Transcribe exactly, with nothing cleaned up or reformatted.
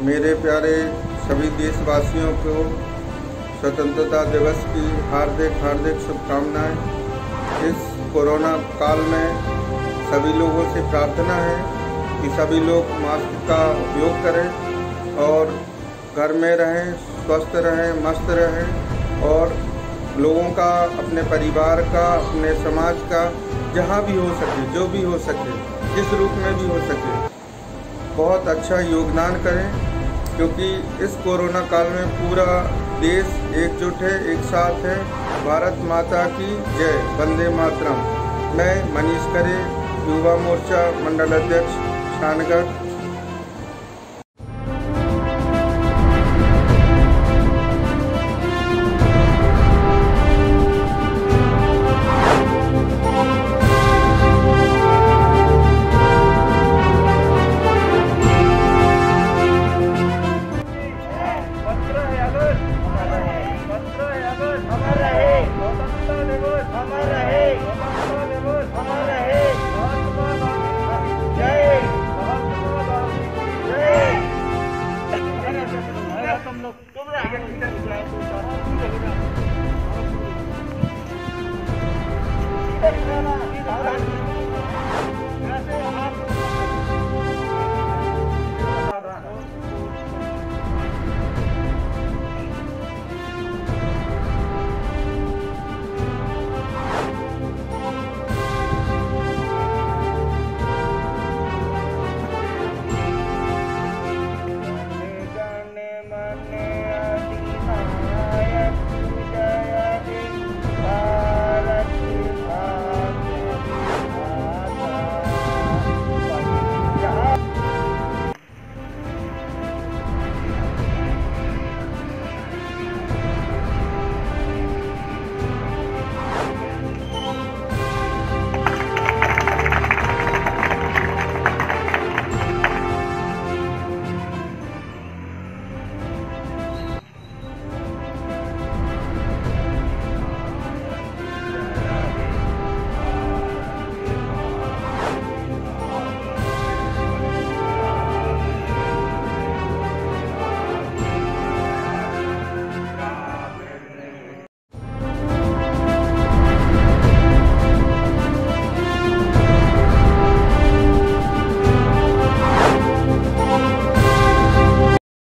मेरे प्यारे सभी देशवासियों को स्वतंत्रता दिवस की हार्दिक हार्दिक शुभकामनाएं। इस कोरोना काल में सभी लोगों से प्रार्थना है कि सभी लोग मास्क का उपयोग करें और घर में रहें, स्वस्थ रहें, मस्त रहें और लोगों का, अपने परिवार का, अपने समाज का जहाँ भी हो सके, जो भी हो सके, जिस रूप में भी हो सके, बहुत अच्छा योगदान करें, क्योंकि इस कोरोना काल में पूरा देश एकजुट है, एक साथ है। भारत माता की जय, वंदे मातरम। मैं मनीष करे, युवा मोर्चा मंडल अध्यक्ष शानगढ़।